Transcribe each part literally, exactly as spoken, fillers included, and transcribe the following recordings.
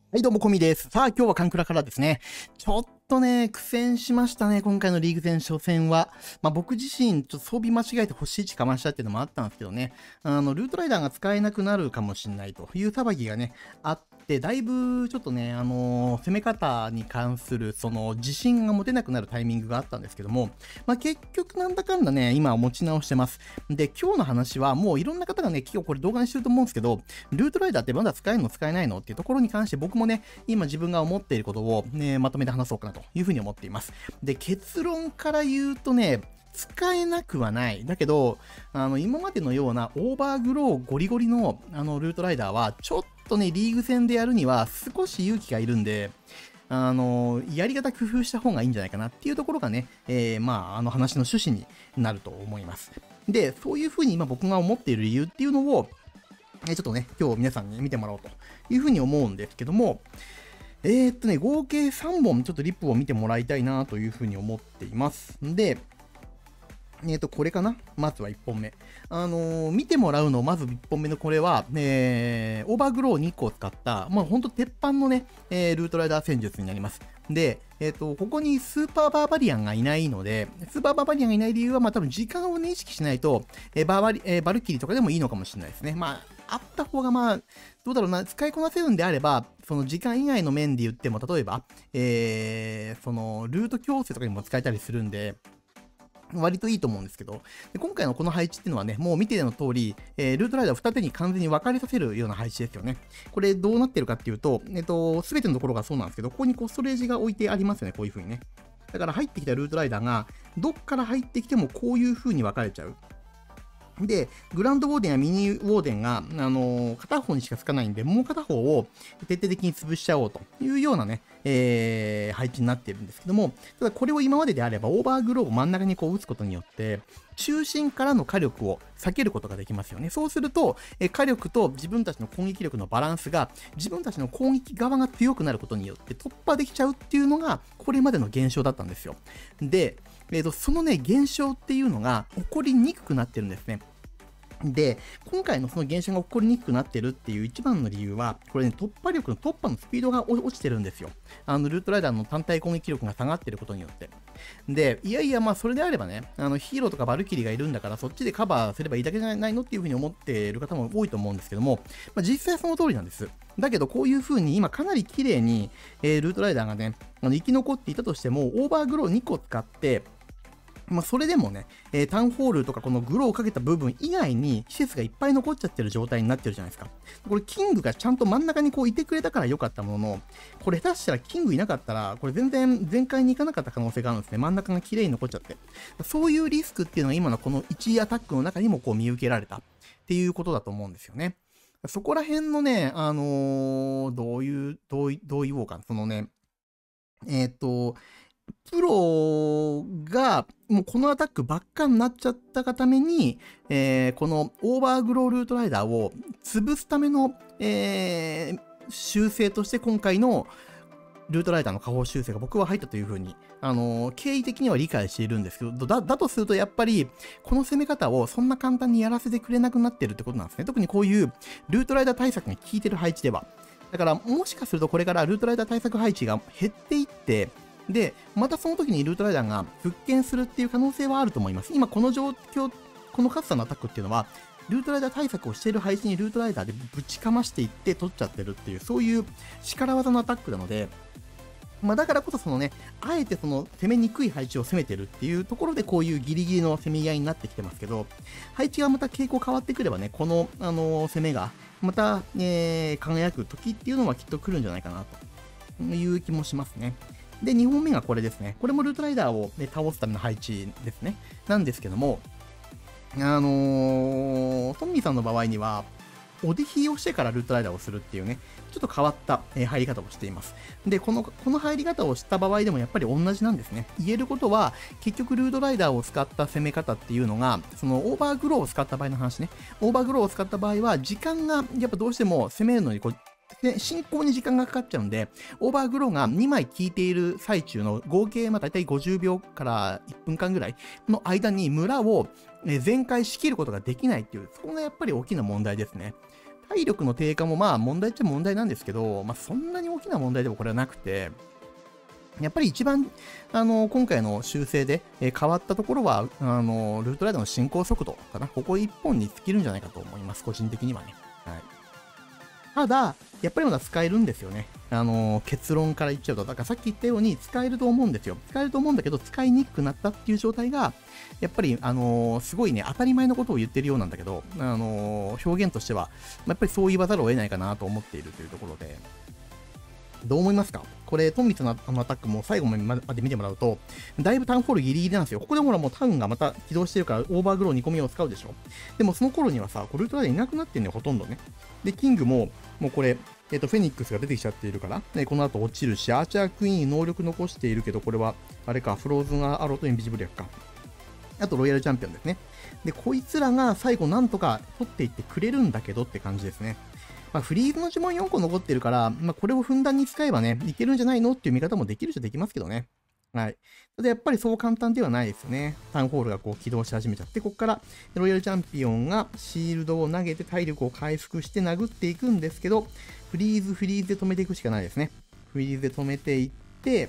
はい、どうも、こみです。さあ、今日はカンクラからですね。ちょっとね、苦戦しましたね、今回のリーグ戦初戦は。まあ、僕自身、ちょっと装備間違えて星いちかましたっていうのもあったんですけどね、あの、ルートライダーが使えなくなるかもしれないという騒ぎがね、あって、だいぶ、ちょっとね、あのー攻め方に関する、その、自信が持てなくなるタイミングがあったんですけども、まあ、結局なんだかんだね、今は持ち直してます。で、今日の話は、もういろんな方がね、今日これ動画にしてると思うんですけど、ルートライダーってまだ使えるの使えないのっていうところに関して僕もね、今自分が思っていることを、ね、まとめて話そうかなというふうに思っています。で、結論から言うとね、使えなくはない。だけど、あの、今までのようなオーバーグローゴリゴリのあのルートライダーは、ちょっとね、リーグ戦でやるには少し勇気がいるんで、あの、やり方工夫した方がいいんじゃないかなっていうところがね、えー、まあ、あの話の趣旨になると思います。で、そういうふうに今僕が思っている理由っていうのを、えーちょっとね、今日皆さんに見てもらおうというふうに思うんですけども、えー、っとね、合計さんぼんちょっとリップを見てもらいたいなというふうに思っています。で、えー、と、これかなまずはいっぽんめ。あのー見てもらうの、まずいっぽんめのこれは、えーオーバーグローにこを使った、まあ、ほんと鉄板のね、えールートライダー戦術になります。で、えっ、と、ここにスーパーバーバリアンがいないので、スーパーバーバリアンがいない理由は、まあ、多分時間をね、意識しないと、えーバーバリ、えーバルキリーとかでもいいのかもしれないですね。まあ、あった方が、まあ、どうだろうな、使いこなせるんであれば、その時間以外の面で言っても、例えば、えーその、ルート強制とかにも使えたりするんで、割といいと思うんですけど、で今回のこの配置っていうのはね、もう見ての通り、えールートライダーを二手に完全に分かれさせるような配置ですよね。これどうなってるかっていうと、えっと、すべてのところがそうなんですけど、ここにこうストレージが置いてありますよね、こういう風にね。だから入ってきたルートライダーが、どっから入ってきてもこういう風に分かれちゃう。で、グランドウォーデンやミニウォーデンが、あのー片方にしかつかないんで、もう片方を徹底的に潰しちゃおうというようなね、えー配置になっているんですけども、ただこれを今までであれば、オーバーグローを真ん中にこう打つことによって、中心からの火力を避けることができますよね。そうすると、えー火力と自分たちの攻撃力のバランスが、自分たちの攻撃側が強くなることによって突破できちゃうっていうのが、これまでの現象だったんですよ。で、えーと、そのね、現象っていうのが起こりにくくなってるんですね。で、今回のその現象が起こりにくくなってるっていう一番の理由は、これね、突破力の突破のスピードが落ちてるんですよ。あの、ルートライダーの単体攻撃力が下がってることによって。で、いやいや、まあ、それであればね、あの、ヒーローとかバルキリーがいるんだから、そっちでカバーすればいいだけじゃないのっていうふうに思っている方も多いと思うんですけども、まあ、実際その通りなんです。だけど、こういう風に今かなり綺麗に、えールートライダーがね、あの生き残っていたとしても、オーバーグローにこ使って、まあ、それでもね、えータウンホールとかこのグローをかけた部分以外に施設がいっぱい残っちゃってる状態になってるじゃないですか。これキングがちゃんと真ん中にこういてくれたから良かったものの、これ下手したらキングいなかったら、これ全然全開に行かなかった可能性があるんですね。真ん中が綺麗に残っちゃって。そういうリスクっていうのが今のこのいちアタックの中にもこう見受けられたっていうことだと思うんですよね。そこら辺のね、あのーどういう、どうい、どう言おうかな。そのね、えーっと、プロが、もうこのアタックばっかになっちゃったがために、えーこのオーバーグロールートライダーを潰すための、えー修正として今回のルートライダーの下方修正が僕は入ったというふうに、あのー経緯的には理解しているんですけど、だ、だとするとやっぱり、この攻め方をそんな簡単にやらせてくれなくなってるってことなんですね。特にこういうルートライダー対策が効いてる配置では。だから、もしかするとこれからルートライダー対策配置が減っていって、で、またその時にルートライダーが復権するっていう可能性はあると思います。今この状況、このカツさんのアタックっていうのは、ルートライダー対策をしている配置にルートライダーでぶちかましていって取っちゃってるっていう、そういう力技のアタックなので、まあ、だからこそそのね、あえてその攻めにくい配置を攻めてるっていうところでこういうギリギリのせめぎ合いになってきてますけど、配置がまた傾向変わってくればね、この、あのー攻めがまた、えー輝く時っていうのはきっと来るんじゃないかなという気もしますね。で、にほんめがこれですね。これもルートライダーを、ね、倒すための配置ですね。なんですけども、あのートンミーさんの場合には、オディヒをしてからルートライダーをするっていうね、ちょっと変わった、えー入り方をしています。で、この、この入り方をした場合でもやっぱり同じなんですね。言えることは、結局ルートライダーを使った攻め方っていうのが、そのオーバーグローを使った場合の話ね。オーバーグローを使った場合は、時間がやっぱどうしても攻めるのにこう、で進行に時間がかかっちゃうんで、オーバーグローがにまい効いている最中の合計、まあ、大体ごじゅうびょうからいっぷんかんぐらいの間に村をえー全開しきることができないっていう、そこがやっぱり大きな問題ですね。 体力の低下もまあ問題っちゃ問題なんですけど、まあそんなに大きな問題でもこれはなくて、やっぱり一番、あの、今回の修正で、えー変わったところは、あの、ルートライダーの進行速度かな。ここ一本に尽きるんじゃないかと思います。個人的にはね。はい。ただ、やっぱりまだ使えるんですよね。あの、結論から言っちゃうと。だからさっき言ったように使えると思うんですよ。使えると思うんだけど、使いにくくなったっていう状態が、やっぱり、あのすごいね、当たり前のことを言ってるようなんだけど、あの表現としては、まあやっぱりそう言わざるを得ないかなと思っているというところで、どう思いますか？これ、トンミツのあのアタックも最後まで見てもらうと、だいぶタウンホールギリギリなんですよ。ここでほらもうタウンがまた起動してるから、オーバーグローにこみを使うでしょ。でもその頃にはさ、これルートライダーいなくなってんのよ、ほとんどね。で、キングも、もうこれ、えっ、と、フェニックスが出てきちゃっているから、ね、この後落ちるし、アーチャークイーン能力残しているけど、これは、あれか、フローズンアローとインビジブル役か。あと、ロイヤルチャンピオンですね。で、こいつらが最後なんとか取っていってくれるんだけどって感じですね。まあ、フリーズの呪文よんこ残ってるから、まあ、これをふんだんに使えばね、いけるんじゃないのっていう見方もできるっちゃできますけどね。はい。ただやっぱりそう簡単ではないですよね。タウンホールがこう起動し始めちゃって、ここからロイヤルチャンピオンがシールドを投げて体力を回復して殴っていくんですけど、フリーズ、フリーズで止めていくしかないですね。フリーズで止めていって、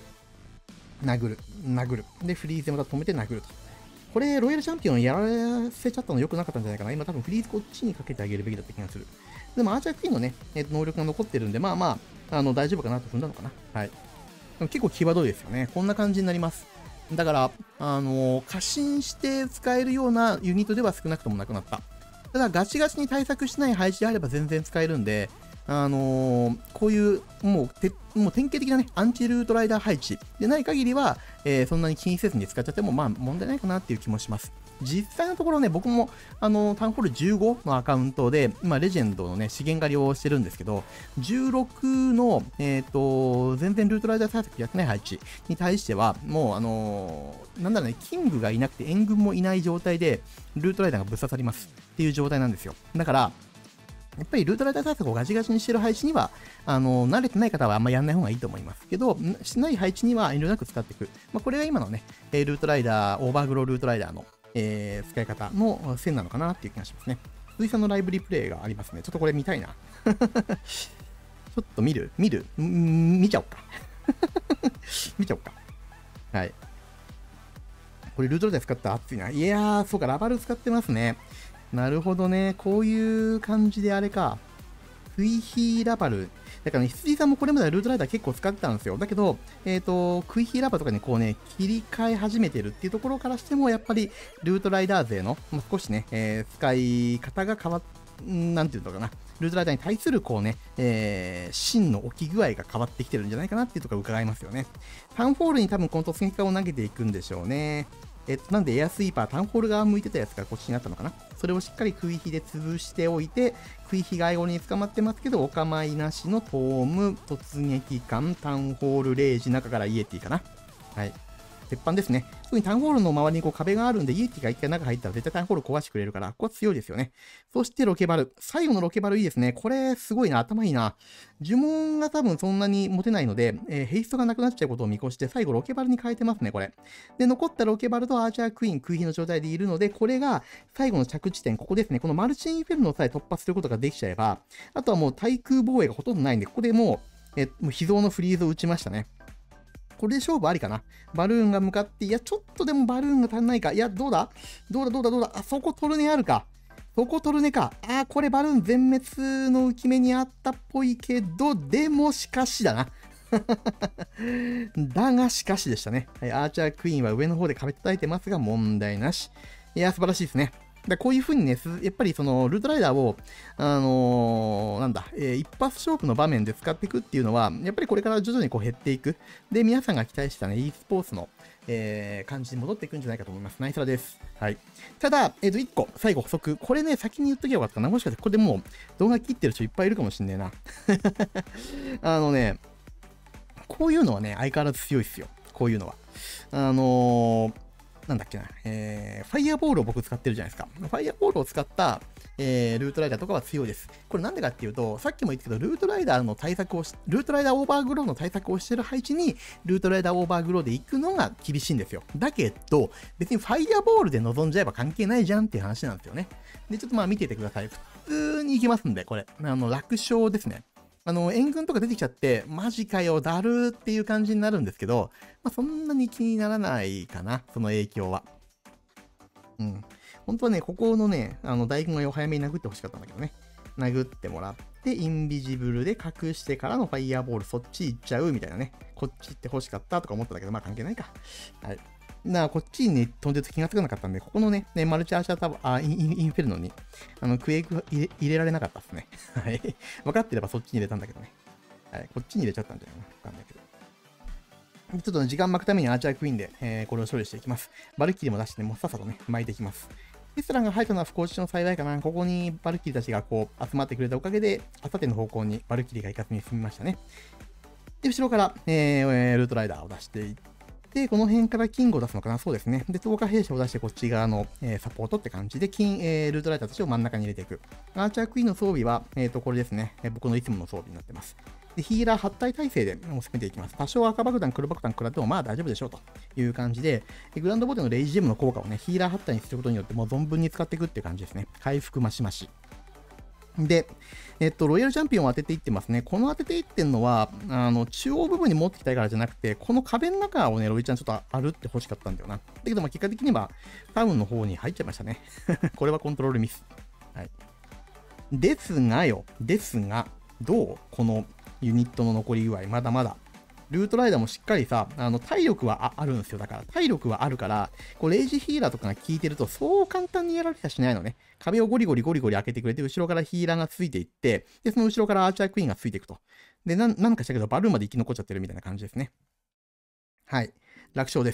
殴る、殴る。で、フリーズでまた止めて殴ると。これ、ロイヤルチャンピオンやらせちゃったの良くなかったんじゃないかな。今多分フリーズこっちにかけてあげるべきだった気がする。でもアーチャークイーンのね、えー、能力が残ってるんで、まあまあ、あの大丈夫かなと踏んだのかな。はい。でも結構際どいですよね。こんな感じになります。だから、あのー、過信して使えるようなユニットでは少なくともなくなった。ただ、ガチガチに対策しない配置であれば全然使えるんで、あのー、こういう、もうて、もう典型的なね、アンチルートライダー配置でない限りは、えー、そんなに気にせずに使っちゃっても、まあ問題ないかなっていう気もします。実際のところね、僕も、あの、タウンホールじゅうごのアカウントで、今、レジェンドのね、資源狩りをしてるんですけど、じゅうろくの、えっ、ー、と、全然ルートライダー対策やってない配置に対しては、もう、あのー、なんだろうね、キングがいなくて援軍もいない状態で、ルートライダーがぶっ刺さりますっていう状態なんですよ。だから、やっぱりルートライダー対策をガチガチにしてる配置には、あの、慣れてない方はあんまやんない方がいいと思いますけど、しない配置には遠慮なく使っていく。まあ、これが今のね、ルートライダー、オーバーグロールートライダーの、えー、使い方の線なのかなっていう気がしますね。鈴井さんのライブリプレイがありますね。ちょっとこれ見たいな。ちょっと見る見るん見ちゃおうか。見ちゃおうか。はい。これルートライダー使ったら熱いな。いやー、そうか、ラバル使ってますね。なるほどね。こういう感じであれか。フイヒーラバル。だからね、羊さんもこれまではルートライダー結構使ってたんですよ。だけど、えっ、ー、と、クイヒーラバルとかにこうね、切り替え始めてるっていうところからしても、やっぱりルートライダー勢の、まあ、少しね、えー、使い方が変わっ、なんていうのかな。ルートライダーに対するこうね、えー、芯の置き具合が変わってきてるんじゃないかなっていうところが伺いますよね。タウンホールに多分この突撃化を投げていくんでしょうね。えっと、なんでエアスイーパー、タウンホール側向いてたやつがこっちになったのかな。それをしっかり食い火で潰しておいて、食い火が相棒に捕まってますけど、お構いなしのトーム、突撃艦、タウンホールレイジ、中からイエティかな。はい。鉄板ですね。特にタウンホールの周りにこう壁があるんで、イエティが一回中入ったら絶対タウンホール壊してくれるから、ここは強いですよね。そしてロケバル。最後のロケバルいいですね。これすごいな。頭いいな。呪文が多分そんなに持てないので、えー、ヘイストがなくなっちゃうことを見越して、最後ロケバルに変えてますね、これ。で、残ったロケバルとアーチャークイーン、食い火の状態でいるので、これが最後の着地点、ここですね。このマルチインフェルノさえ突破することができちゃえば、あとはもう対空防衛がほとんどないんで、ここでもう、えー、もう秘蔵のフリーズを打ちましたね。これで勝負ありかな。バルーンが向かって、いや、ちょっとでもバルーンが足んないか。いや、どうだどうだどうだどうだあ、そこトルネあるか。そこトルネか。あー、これバルーン全滅の浮き目にあったっぽいけど、でもしかしだな。だがしかしでしたね。はい、アーチャークイーンは上の方で壁叩いてますが、問題なし。いや、素晴らしいですね。だこういう風にね、やっぱりそのルートライダーを、あのー、なんだ、えー、一発勝負の場面で使っていくっていうのは、やっぱりこれから徐々にこう減っていく。で、皆さんが期待したね、e スポーツの、えー、感じに戻っていくんじゃないかと思います。ナイスラです。はい。ただ、えっ、ー、と、いっこ、最後補足。これね、先に言っときゃよかったかな。もしかしてこれでもう動画切ってる人いっぱいいるかもしんねえな。あのね、こういうのはね、相変わらず強いっすよ。こういうのは。あのー、なんだっけな、えー、ファイヤーボールを僕使ってるじゃないですか。ファイヤーボールを使った、えー、ルートライダーとかは強いです。これなんでかっていうと、さっきも言ったけど、ルートライダーの対策をし、ルートライダーオーバーグローの対策をしてる配置に、ルートライダーオーバーグローで行くのが厳しいんですよ。だけど、別にファイヤーボールで臨んじゃえば関係ないじゃんっていう話なんですよね。で、ちょっとまあ見ててください。 通にいけますんで、これ。あの、楽勝ですね。あの、援軍とか出てきちゃって、マジかよ、だるーっていう感じになるんですけど、まあ、そんなに気にならないかな、その影響は。うん。本当はね、ここのね、あの、大軍を早めに殴ってほしかったんだけどね。殴ってもらって、インビジブルで隠してからのファイヤーボール、そっち行っちゃうみたいなね。こっち行って欲しかったとか思ったんだけど、まあ関係ないか。はい。なこっちにね、飛んでると気がつかなかったんで、ここのね、ねマルチアーシャータバあイン、インフェルノに、あの、クエイク入れ入れられなかったですね。はい。分かってればそっちに入れたんだけどね。はい。こっちに入れちゃったんじゃないかな。わかんないけど。ちょっと、ね、時間巻くためにアーチャークイーンで、えー、これを処理していきます。バルキリーも出して、ね、もうさっさとね、巻いていきます。テスラが入ったのは不幸中の幸いかな。ここにバルキリーたちがこう集まってくれたおかげで、あさっての方向にバルキリーが行かずに済みましたね。で、後ろから、えー、ルートライダーを出していって、この辺からキングを出すのかな。そうですね。で、投下兵士を出してこっち側の、えー、サポートって感じで、金、えー、ルートライダーたちを真ん中に入れていく。アーチャークイーンの装備は、えっと、これですね。えー、僕のいつもの装備になってます。で、ヒーラーはち体体制で攻めていきます。多少赤爆弾、黒爆弾食らってもまあ大丈夫でしょうという感じで、グランドボディのレイジジェムの効果をね、ヒーラーはち体にすることによってもう存分に使っていくっていう感じですね。回復マシマシ。で、えっと、ロイヤルチャンピオンを当てていってますね。この当てていってんのは、あの、中央部分に持ってきたいからじゃなくて、この壁の中をね、ロイちゃんちょっと歩って欲しかったんだよな。だけど、まあ、結果的には、タウンの方に入っちゃいましたね。これはコントロールミス。はい。ですがよ、ですが、どうこのユニットの残り具合、まだまだ。ルートライダーもしっかりさ、あの体力は あ, あるんですよ。だから、体力はあるから、こうレイジヒーラーとかが効いてると、そう簡単にやられたりしないのね。壁をゴリゴリゴリゴリ開けてくれて、後ろからヒーラーがついていって、で、その後ろからアーチャークイーンがついていくと。で、ななんかしたけど、バルーンまで生き残っちゃってるみたいな感じですね。はい。楽勝です。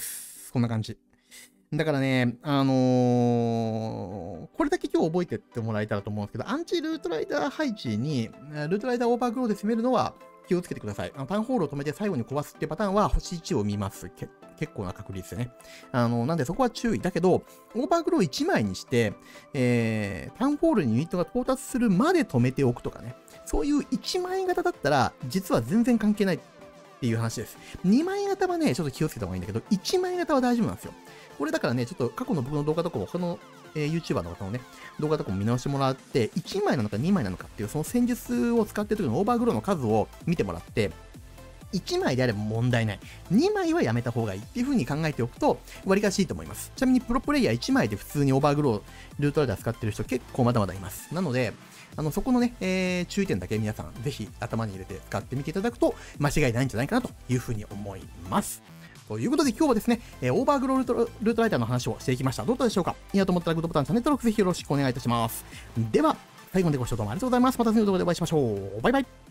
こんな感じ。だからね、あのー、これだけ今日覚えてってもらえたらと思うんですけど、アンチルートライダー配置に、ルートライダーオーバーグローで攻めるのは気をつけてください。あのタウンホールを止めて最後に壊すっていうパターンは星いちを見ます。け結構な確率でね。あの、なんでそこは注意。だけど、オーバーグローいちまいにして、えー、タウンホールにユニットが到達するまで止めておくとかね。そういういちまい型だったら、実は全然関係ないっていう話です。にまい型はね、ちょっと気をつけた方がいいんだけど、いちまい型は大丈夫なんですよ。これだからね、ちょっと過去の僕の動画とかも、他の、えー、YouTuber の方のね、動画とかも見直してもらって、いちまいなのかにまいなのかっていう、その戦術を使ってる時のオーバーグローの数を見てもらって、いちまいであれば問題ない。にまいはやめた方がいいっていう風に考えておくと、割りかしいいと思います。ちなみにプロプレイヤーいちまいで普通にオーバーグロー、ルートライダー使ってる人結構まだまだいます。なので、あの、そこのね、えー、注意点だけ皆さん、ぜひ頭に入れて使ってみていただくと、間違いないんじゃないかなという風に思います。ということで今日はですね、えー、オーバーグロールート、ルートライダーの話をしていきました。どうだったでしょうか？いいなと思ったらグッドボタン、チャンネル登録ぜひよろしくお願いいたします。では、最後までご視聴どうもありがとうございます。また次の動画でお会いしましょう。バイバイ。